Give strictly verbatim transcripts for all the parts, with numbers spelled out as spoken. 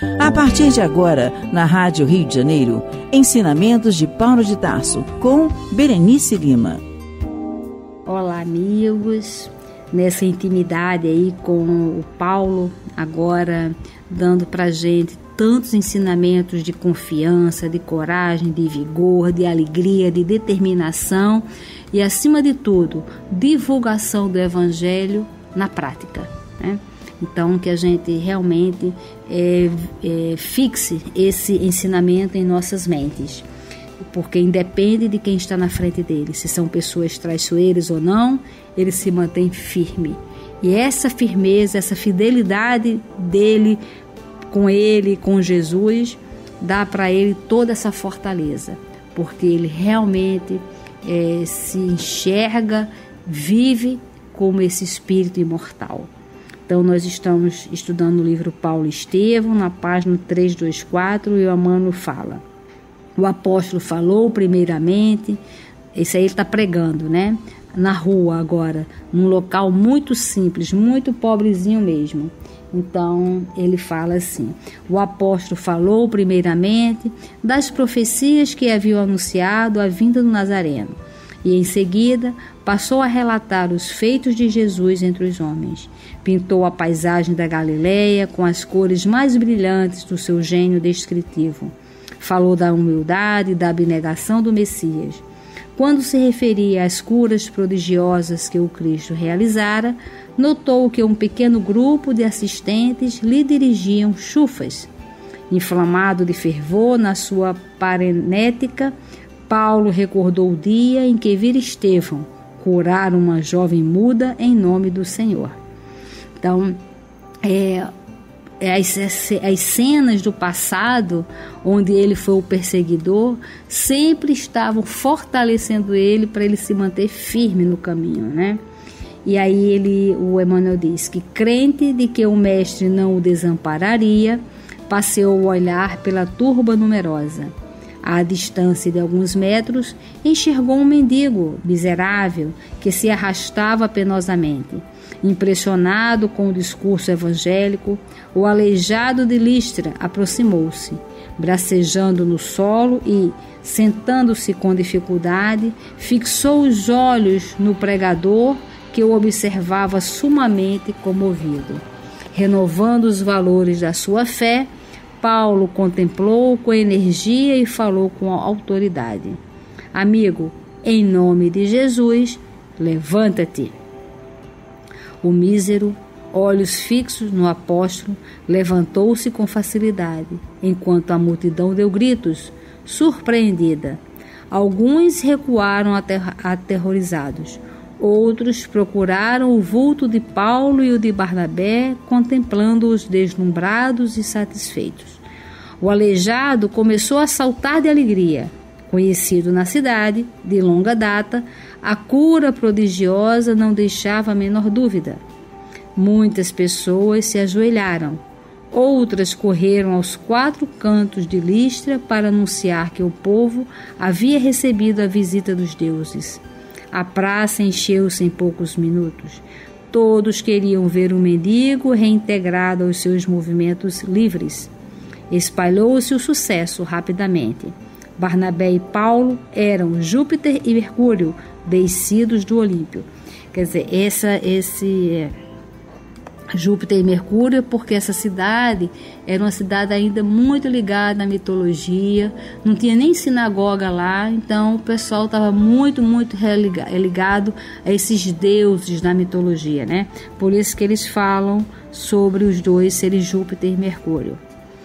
A partir de agora, na Rádio Rio de Janeiro, ensinamentos de Paulo de Tarso, com Berenice Lima. Olá, amigos, nessa intimidade aí com o Paulo, agora dando pra gente tantos ensinamentos de confiança, de coragem, de vigor, de alegria, de determinação e, acima de tudo, divulgação do Evangelho na prática, né? Então, que a gente realmente é, é, fixe esse ensinamento em nossas mentes, porque independe de quem está na frente dele, se são pessoas traiçoeiras ou não, ele se mantém firme. E essa firmeza, essa fidelidade dele com ele, com Jesus, dá para ele toda essa fortaleza, porque ele realmente é, se enxerga, vive como esse espírito imortal. Então, nós estamos estudando o livro Paulo e Estevão, na página trezentos e vinte e quatro, e o Emmanuel fala: o apóstolo falou primeiramente, esse aí ele está pregando, né? Na rua agora, num local muito simples, muito pobrezinho mesmo. Então, ele fala assim: o apóstolo falou primeiramente das profecias que haviam anunciado a vinda do Nazareno, e em seguida passou a relatar os feitos de Jesus entre os homens. Pintou a paisagem da Galileia com as cores mais brilhantes do seu gênio descritivo. Falou da humildade e da abnegação do Messias. Quando se referia às curas prodigiosas que o Cristo realizara, notou que um pequeno grupo de assistentes lhe dirigiam chufas. Inflamado de fervor na sua parenética, Paulo recordou o dia em que vira Estevão curar uma jovem muda em nome do Senhor. Então, é, é as, as cenas do passado, onde ele foi o perseguidor, sempre estavam fortalecendo ele para ele se manter firme no caminho, né? E aí ele, o Emmanuel diz que, crente de que o mestre não o desampararia, passeou o olhar pela turba numerosa. À distância de alguns metros, enxergou um mendigo miserável que se arrastava penosamente. Impressionado com o discurso evangélico, o aleijado de Listra aproximou-se, bracejando no solo e, sentando-se com dificuldade, fixou os olhos no pregador, que o observava sumamente comovido. Renovando os valores da sua fé, Paulo contemplou com energia e falou com autoridade: amigo, em nome de Jesus, levanta-te. O mísero, olhos fixos no apóstolo, levantou-se com facilidade, enquanto a multidão deu gritos, surpreendida. Alguns recuaram ater- aterrorizados. Outros procuraram o vulto de Paulo e o de Barnabé, contemplando-os deslumbrados e satisfeitos. O aleijado começou a saltar de alegria. Conhecido na cidade, de longa data, a cura prodigiosa não deixava a menor dúvida. Muitas pessoas se ajoelharam. Outras correram aos quatro cantos de Listra para anunciar que o povo havia recebido a visita dos deuses. A praça encheu-se em poucos minutos. Todos queriam ver o mendigo reintegrado aos seus movimentos livres. Espalhou-se o sucesso rapidamente. Barnabé e Paulo eram Júpiter e Mercúrio, descidos do Olímpio. Quer dizer, essa, esse Júpiter e Mercúrio, porque essa cidade era uma cidade ainda muito ligada à mitologia, não tinha nem sinagoga lá, então o pessoal estava muito, muito ligado a esses deuses da mitologia, né? Por isso que eles falam sobre os dois seres Júpiter e Mercúrio.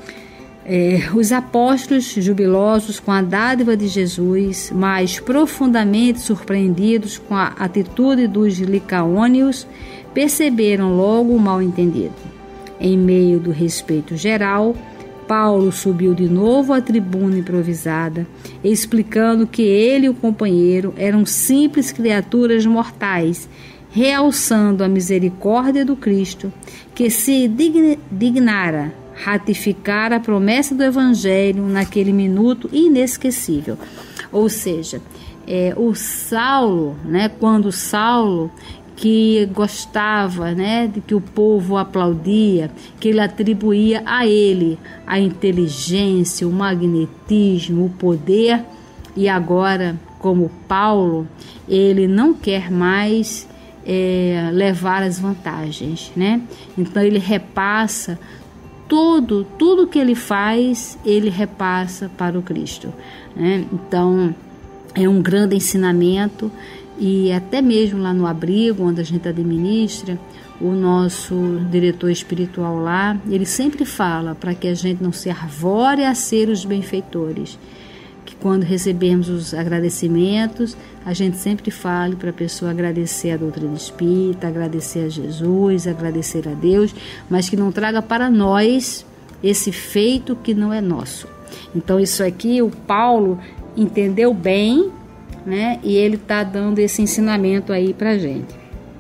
É, os apóstolos, jubilosos com a dádiva de Jesus, mas profundamente surpreendidos com a atitude dos licaônios, perceberam logo o mal-entendido. Em meio do respeito geral, Paulo subiu de novo à tribuna improvisada, explicando que ele e o companheiro eram simples criaturas mortais, realçando a misericórdia do Cristo, que se dignara ratificar a promessa do Evangelho naquele minuto inesquecível. Ou seja, é, o Saulo, né, quando Saulo que gostava, né, de que o povo aplaudia, que ele atribuía a ele a inteligência, o magnetismo, o poder, e agora, como Paulo, ele não quer mais é, levar as vantagens, né? Então ele repassa tudo, tudo que ele faz, ele repassa para o Cristo, né? Então é um grande ensinamento. E até mesmo lá no abrigo, onde a gente administra, o nosso diretor espiritual lá, ele sempre fala para que a gente não se arvore a ser os benfeitores. Que quando recebermos os agradecimentos, a gente sempre fale para a pessoa agradecer a doutrina espírita, agradecer a Jesus, agradecer a Deus, mas que não traga para nós esse feito que não é nosso. Então isso aqui o Paulo entendeu bem, né? E ele está dando esse ensinamento aí para a gente.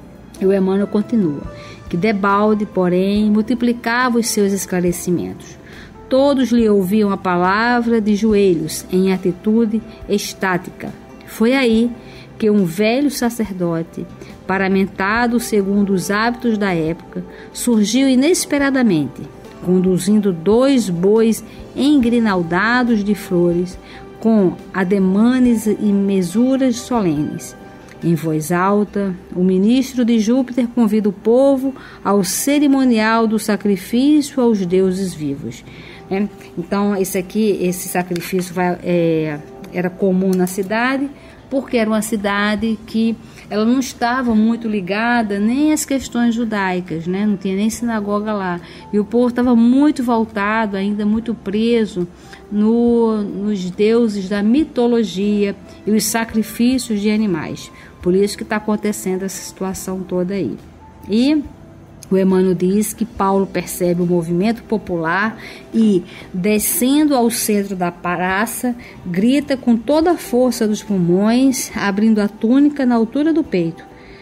E o Emmanuel continua, que debalde, porém, multiplicava os seus esclarecimentos. Todos lhe ouviam a palavra de joelhos, em atitude estática. Foi aí que um velho sacerdote, paramentado segundo os hábitos da época, surgiu inesperadamente, conduzindo dois bois engrinaldados de flores, com ademanes e mesuras solenes. Em voz alta, o ministro de Júpiter convida o povo ao cerimonial do sacrifício aos deuses vivos. É, então, esse aqui, esse sacrifício vai, é, era comum na cidade, porque era uma cidade que ela não estava muito ligada nem às questões judaicas, né? Não tinha nem sinagoga lá. E o povo estava muito voltado, ainda muito preso no, nos deuses da mitologia e os sacrifícios de animais. Por isso que está acontecendo essa situação toda aí. E o Emmanuel diz que Paulo percebe o movimento popular e, descendo ao centro da praça, grita com toda a força dos pulmões, abrindo a túnica na altura do peito: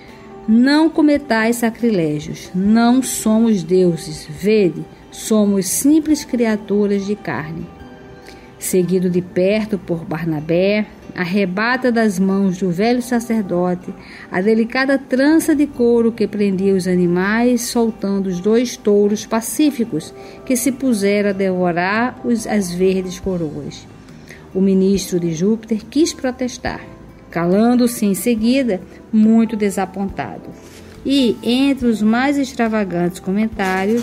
não cometais sacrilégios, não somos deuses, vede, somos simples criaturas de carne. Seguido de perto por Barnabé, arrebata das mãos do velho sacerdote a delicada trança de couro que prendia os animais, soltando os dois touros pacíficos que se puseram a devorar os, as verdes coroas. O ministro de Júpiter quis protestar, calando-se em seguida, muito desapontado. E, entre os mais extravagantes comentários,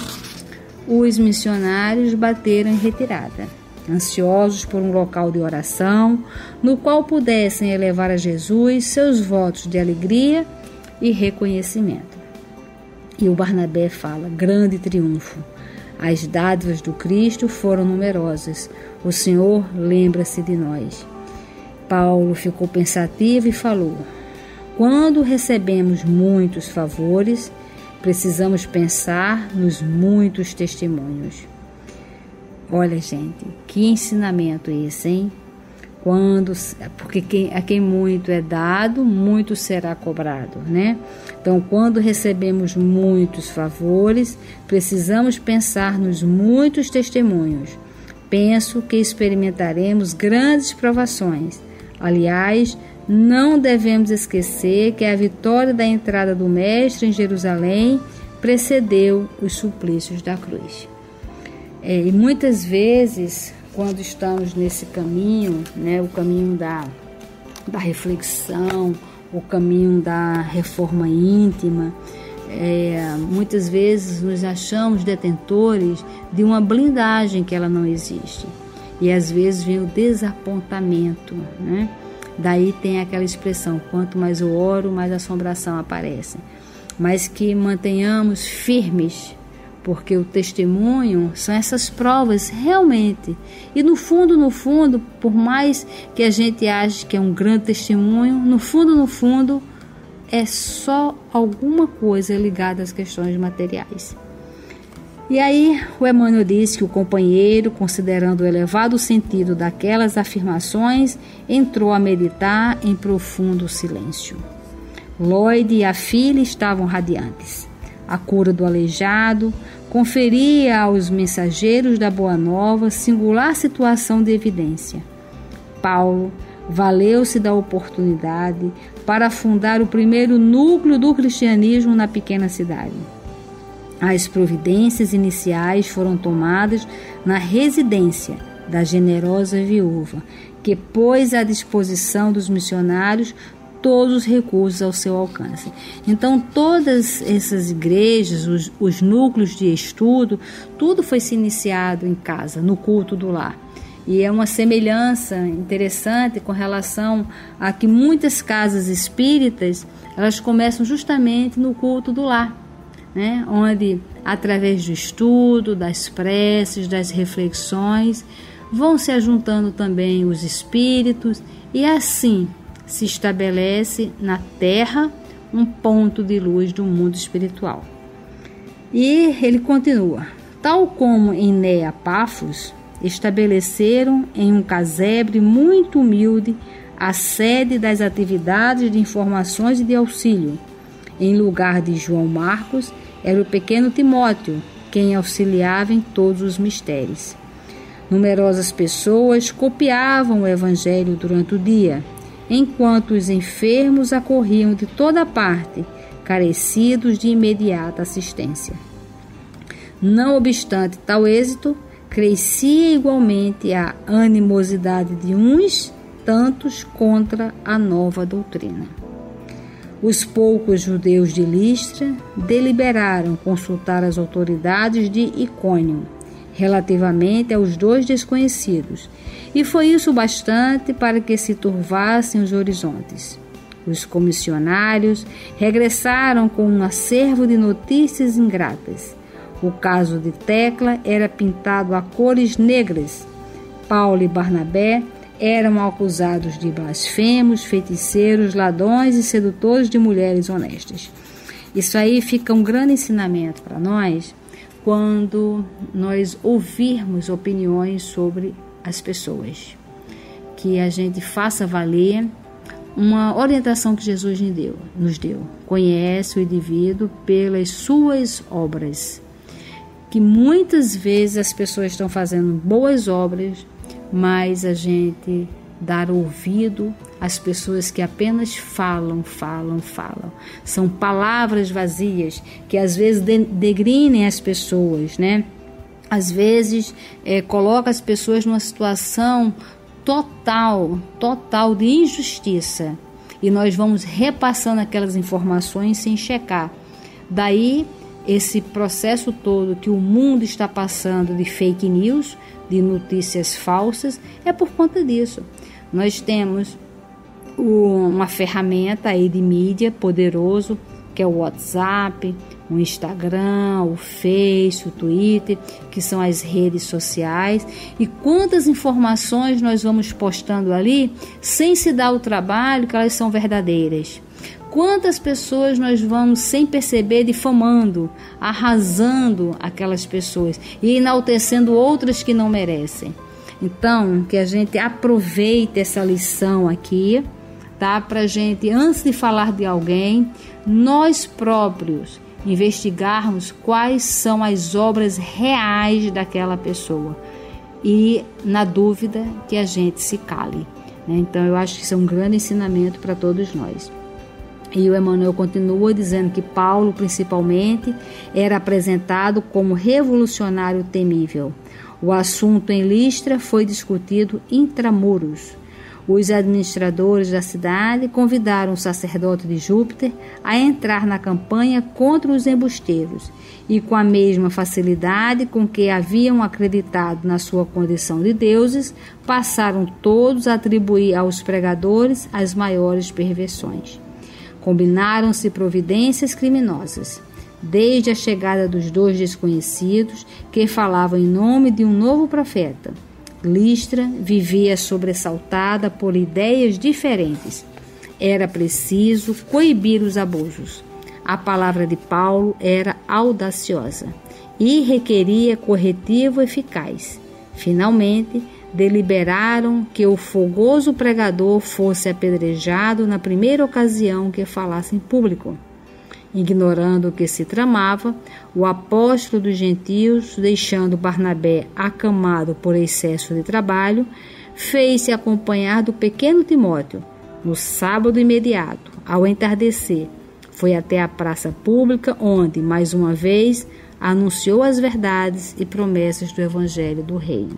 os missionários bateram em retirada, ansiosos por um local de oração, no qual pudessem elevar a Jesus seus votos de alegria e reconhecimento. E o Barnabé fala: grande triunfo. As dádivas do Cristo foram numerosas. O Senhor lembra-se de nós. Paulo ficou pensativo e falou: quando recebemos muitos favores, precisamos pensar nos muitos testemunhos. Olha, gente, que ensinamento esse, hein? Quando, porque quem, a quem muito é dado, muito será cobrado, né? Então, quando recebemos muitos favores, precisamos pensar nos muitos testemunhos. Penso que experimentaremos grandes provações. Aliás, não devemos esquecer que a vitória da entrada do Mestre em Jerusalém precedeu os suplícios da cruz. É, e muitas vezes, quando estamos nesse caminho, né, o caminho da, da reflexão, o caminho da reforma íntima, é, muitas vezes nos achamos detentores de uma blindagem que ela não existe. E às vezes vem o desapontamento, né? Daí tem aquela expressão: quanto mais eu oro, mais assombração aparece. Mas que mantenhamos firmes, porque o testemunho são essas provas realmente. E no fundo, no fundo, por mais que a gente ache que é um grande testemunho, no fundo, no fundo, é só alguma coisa ligada às questões materiais. E aí o Emmanuel diz que o companheiro, considerando o elevado sentido daquelas afirmações, entrou a meditar em profundo silêncio. Lloyd e a filha estavam radiantes. A cura do aleijado conferia aos mensageiros da Boa Nova singular situação de evidência. Paulo, valeu-se da oportunidade para fundar o primeiro núcleo do cristianismo na pequena cidade. As providências iniciais foram tomadas na residência da generosa viúva, que pôs à disposição dos missionários todos os recursos ao seu alcance. Então, todas essas igrejas, os, os núcleos de estudo, tudo foi se iniciado em casa, no culto do lar. E é uma semelhança interessante com relação a que muitas casas espíritas, elas começam justamente no culto do lar, né? Onde, através do estudo, das preces, das reflexões, vão se ajuntando também os espíritos e assim se estabelece na Terra um ponto de luz do mundo espiritual. E ele continua: tal como em Nea Pafos, estabeleceram em um casebre muito humilde a sede das atividades de informações e de auxílio. Em lugar de João Marcos, era o pequeno Timóteo, quem auxiliava em todos os mistérios. Numerosas pessoas copiavam o Evangelho durante o dia, enquanto os enfermos acorriam de toda parte, carecidos de imediata assistência. Não obstante tal êxito, crescia igualmente a animosidade de uns tantos contra a nova doutrina. Os poucos judeus de Listra deliberaram consultar as autoridades de Icônio relativamente aos dois desconhecidos, e foi isso bastante para que se turvassem os horizontes. Os comissionários regressaram com um acervo de notícias ingratas. O caso de Tecla era pintado a cores negras. Paulo e Barnabé eram acusados de blasfemos, feiticeiros, ladrões e sedutores de mulheres honestas. Isso aí fica um grande ensinamento para nós quando nós ouvirmos opiniões sobre as pessoas. Que a gente faça valer uma orientação que Jesus nos deu. Nos deu. Conhece o indivíduo pelas suas obras. Que muitas vezes as pessoas estão fazendo boas obras, mas a gente dar ouvido às pessoas que apenas falam, falam, falam. São palavras vazias que às vezes degrinem as pessoas, né? Às vezes é, coloca as pessoas numa situação total, total de injustiça. E nós vamos repassando aquelas informações sem checar. Daí esse processo todo que o mundo está passando de fake news, de notícias falsas, é por conta disso. Nós temos uma ferramenta aí de mídia poderoso, que é o WhatsApp, o Instagram, o Face, o Twitter, que são as redes sociais. E quantas informações nós vamos postando ali, sem se dar o trabalho que elas são verdadeiras. Quantas pessoas nós vamos, sem perceber, difamando, arrasando aquelas pessoas e enaltecendo outras que não merecem. Então, que a gente aproveite essa lição aqui, tá? Para a gente, antes de falar de alguém, nós próprios investigarmos quais são as obras reais daquela pessoa. E, na dúvida, que a gente se cale, né? Então, eu acho que isso é um grande ensinamento para todos nós. E o Emmanuel continua dizendo que Paulo, principalmente, era apresentado como revolucionário temível. O assunto em Listra foi discutido intramuros. Os administradores da cidade convidaram o sacerdote de Júpiter a entrar na campanha contra os embusteiros e, com a mesma facilidade com que haviam acreditado na sua condição de deuses, passaram todos a atribuir aos pregadores as maiores perversões. Combinaram-se providências criminosas, desde a chegada dos dois desconhecidos que falavam em nome de um novo profeta. Listra vivia sobressaltada por ideias diferentes. Era preciso coibir os abusos. A palavra de Paulo era audaciosa e requeria corretivo eficaz. Finalmente, deliberaram que o fogoso pregador fosse apedrejado na primeira ocasião que falasse em público. Ignorando o que se tramava, o apóstolo dos gentios, deixando Barnabé acamado por excesso de trabalho, fez-se acompanhar do pequeno Timóteo. No sábado imediato, ao entardecer, foi até a praça pública, onde, mais uma vez, anunciou as verdades e promessas do Evangelho do Reino.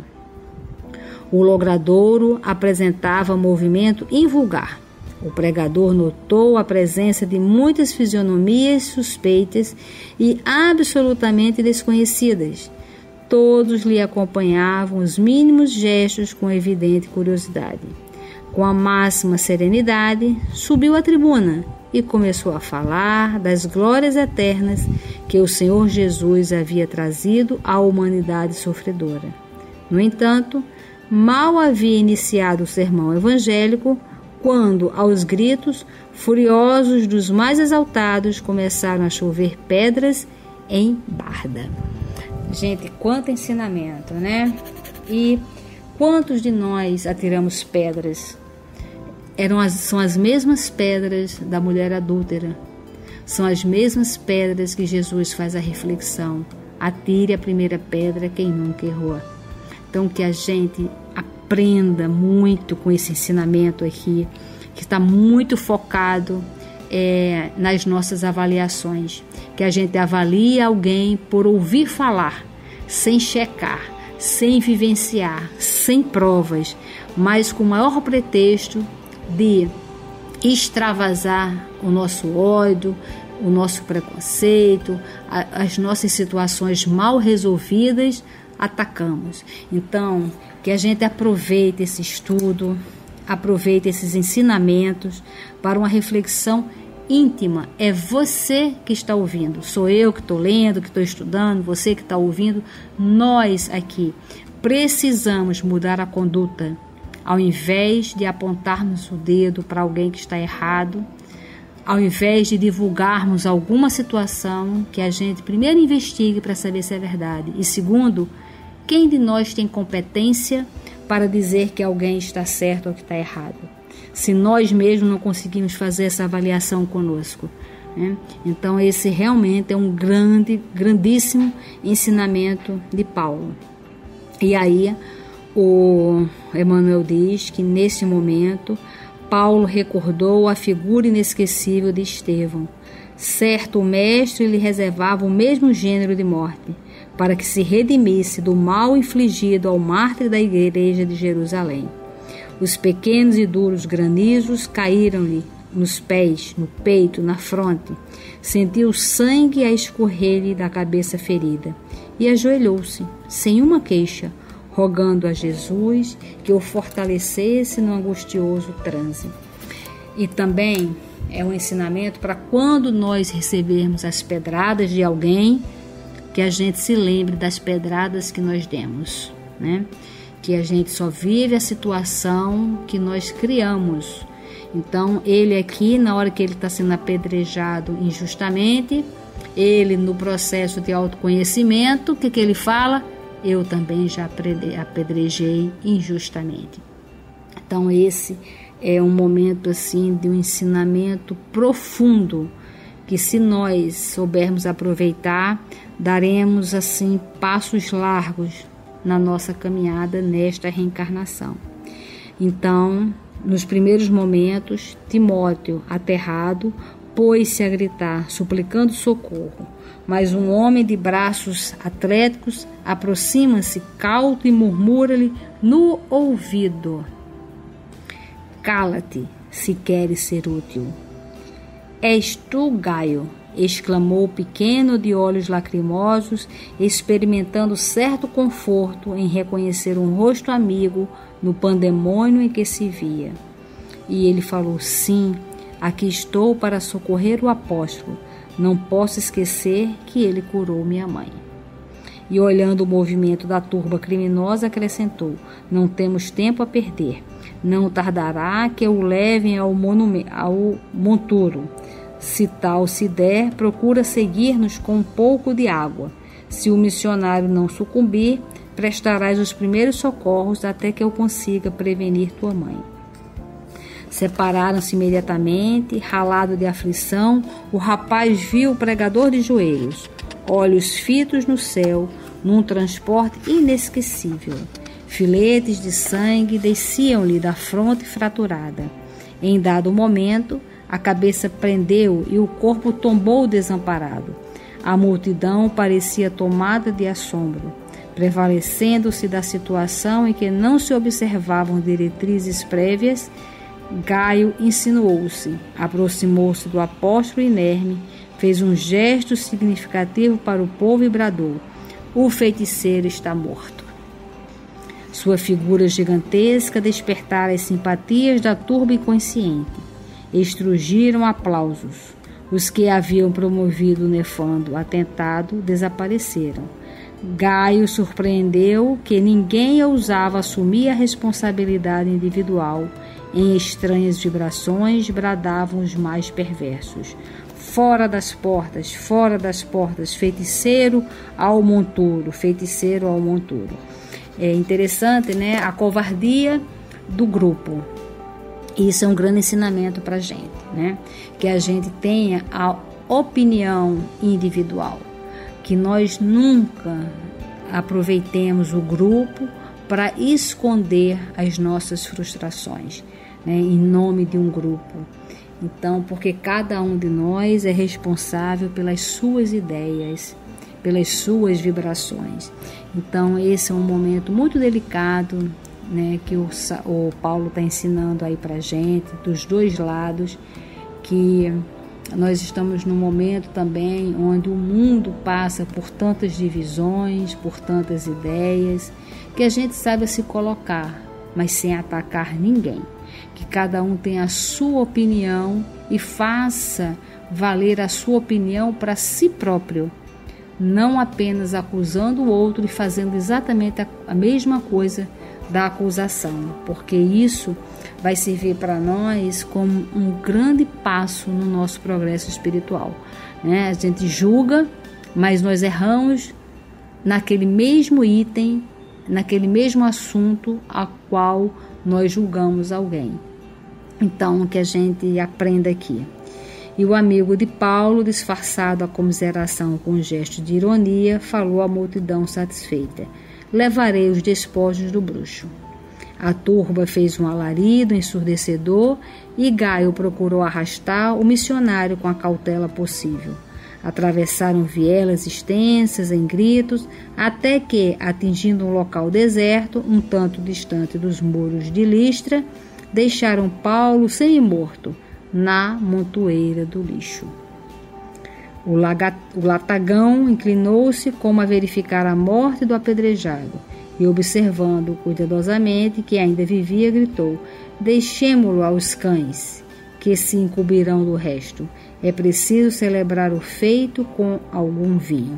O logradouro apresentava movimento invulgar. O pregador notou a presença de muitas fisionomias suspeitas e absolutamente desconhecidas. Todos lhe acompanhavam os mínimos gestos com evidente curiosidade. Com a máxima serenidade, subiu à tribuna e começou a falar das glórias eternas que o Senhor Jesus havia trazido à humanidade sofredora. No entanto, mal havia iniciado o sermão evangélico, quando, aos gritos furiosos dos mais exaltados, começaram a chover pedras em Barda. Gente, quanto ensinamento, né? E quantos de nós atiramos pedras? Eram as, são as mesmas pedras da mulher adúltera. São as mesmas pedras que Jesus faz a reflexão. Atire a primeira pedra quem nunca errou. Então, que a gente aprenda muito com esse ensinamento aqui, que está muito focado é, nas nossas avaliações. Que a gente avalie alguém por ouvir falar, sem checar, sem vivenciar, sem provas, mas com o maior pretexto de extravasar o nosso ódio, o nosso preconceito, a, as nossas situações mal resolvidas, atacamos. Então, que a gente aproveite esse estudo, aproveite esses ensinamentos para uma reflexão íntima. É você que está ouvindo, sou eu que estou lendo, que estou estudando, você que está ouvindo. Nós aqui precisamos mudar a conduta. Ao invés de apontarmos o dedo para alguém que está errado, ao invés de divulgarmos alguma situação, que a gente primeiro investigue para saber se é verdade. E segundo, quem de nós tem competência para dizer que alguém está certo ou que está errado? Se nós mesmos não conseguimos fazer essa avaliação conosco, né? Então esse realmente é um grande, grandíssimo ensinamento de Paulo. E aí o Emmanuel diz que nesse momento Paulo recordou a figura inesquecível de Estevão. Certo, o mestre lhe reservava o mesmo gênero de morte, para que se redimisse do mal infligido ao mártir da igreja de Jerusalém. Os pequenos e duros granizos caíram-lhe nos pés, no peito, na fronte. Sentiu o sangue a escorrer-lhe da cabeça ferida e ajoelhou-se, sem uma queixa, rogando a Jesus que o fortalecesse no angustioso transe. E também é um ensinamento para quando nós recebermos as pedradas de alguém, que a gente se lembre das pedradas que nós demos, né? Que a gente só vive a situação que nós criamos. Então, ele aqui, na hora que ele está sendo apedrejado injustamente, ele no processo de autoconhecimento, o que, que ele fala? Eu também já apedrejei injustamente. Então, esse é um momento assim de um ensinamento profundo, que se nós soubermos aproveitar, daremos assim passos largos na nossa caminhada nesta reencarnação. Então, nos primeiros momentos, Timóteo, aterrado, pôs-se a gritar, suplicando socorro. Mas um homem de braços atléticos aproxima-se cauto e murmura-lhe no ouvido: cala-te, se queres ser útil. És tu, Gaio? Exclamou o pequeno de olhos lacrimosos, experimentando certo conforto em reconhecer um rosto amigo no pandemônio em que se via. E ele falou: sim, aqui estou para socorrer o apóstolo. Não posso esquecer que ele curou minha mãe. E olhando o movimento da turba criminosa, acrescentou: não temos tempo a perder. Não tardará que o levem ao, ao monturo. Se tal se der, procura seguir-nos com um pouco de água. Se o missionário não sucumbir, prestarás os primeiros socorros até que eu consiga prevenir tua mãe. Separaram-se imediatamente, ralado de aflição, o rapaz viu o pregador de joelhos, olhos fitos no céu, num transporte inesquecível. Filetes de sangue desciam-lhe da fronte fraturada. Em dado momento, a cabeça prendeu e o corpo tombou desamparado. A multidão parecia tomada de assombro, prevalecendo-se da situação em que não se observavam diretrizes prévias. Gaio insinuou-se, aproximou-se do apóstolo inerme, fez um gesto significativo para o povo e bradou: o feiticeiro está morto. Sua figura gigantesca despertara as simpatias da turba inconsciente. Estrugiram aplausos. Os que haviam promovido o nefando atentado desapareceram. Gaio surpreendeu que ninguém ousava assumir a responsabilidade individual. Em estranhas vibrações bradavam os mais perversos: fora das portas, fora das portas, feiticeiro ao monturo, feiticeiro ao monturo. É interessante, né? A covardia do grupo. Isso é um grande ensinamento para a gente, né? Que a gente tenha a opinião individual, que nós nunca aproveitemos o grupo para esconder as nossas frustrações, né? Em nome de um grupo. Então, porque cada um de nós é responsável pelas suas ideias, pelas suas vibrações. Então, esse é um momento muito delicado, né, que o, o Paulo está ensinando aí para a gente, dos dois lados, que nós estamos num momento também onde o mundo passa por tantas divisões, por tantas ideias, que a gente saiba se colocar, mas sem atacar ninguém. Que cada um tenha a sua opinião e faça valer a sua opinião para si próprio, não apenas acusando o outro e fazendo exatamente a, a mesma coisa da acusação, porque isso vai servir para nós como um grande passo no nosso progresso espiritual, né? A gente julga, mas nós erramos naquele mesmo item, naquele mesmo assunto a qual nós julgamos alguém. Então, que a gente aprenda aqui. E o amigo de Paulo, disfarçado a comiseração com um gesto de ironia, falou à multidão satisfeita: levarei os despojos do bruxo. A turba fez um alarido ensurdecedor e Gaio procurou arrastar o missionário com a cautela possível. Atravessaram vielas extensas em gritos, até que, atingindo um local deserto, um tanto distante dos muros de Listra, deixaram Paulo semi-morto na montoeira do lixo. O, laga, o latagão inclinou-se como a verificar a morte do apedrejado e, observando cuidadosamente que ainda vivia, gritou: deixemo-lo aos cães, que se incumbirão do resto. É preciso celebrar o feito com algum vinho.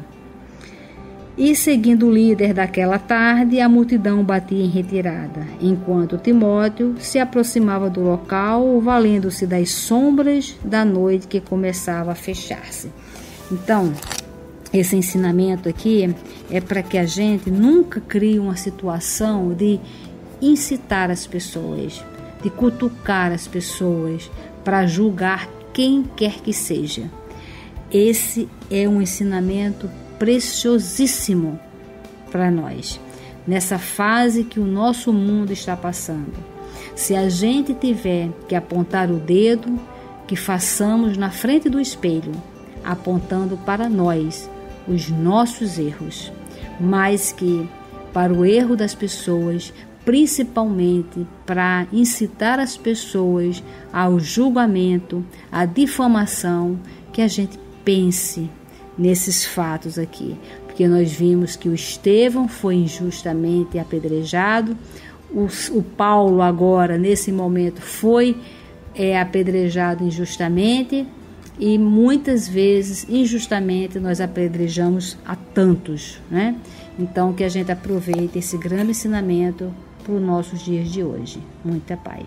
E, seguindo o líder daquela tarde, a multidão batia em retirada, enquanto Timóteo se aproximava do local, valendo-se das sombras da noite que começava a fechar-se. Então, esse ensinamento aqui é para que a gente nunca crie uma situação de incitar as pessoas, de cutucar as pessoas para julgar quem quer que seja. Esse é um ensinamento preciosíssimo para nós, nessa fase que o nosso mundo está passando. Se a gente tiver que apontar o dedo, que façamos na frente do espelho, apontando para nós os nossos erros, mas que para o erro das pessoas, principalmente para incitar as pessoas ao julgamento, à difamação, que a gente pense nesses fatos aqui, porque nós vimos que o Estevão foi injustamente apedrejado, o, o Paulo agora, nesse momento, foi é, apedrejado injustamente, e muitas vezes, injustamente, nós apedrejamos a tantos, né? Então, que a gente aproveite esse grande ensinamento para os nossos dias de hoje. Muita paz.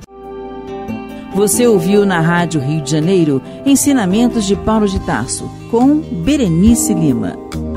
Você ouviu na Rádio Rio de Janeiro Ensinamentos de Paulo de Tarso, com Berenice Lima.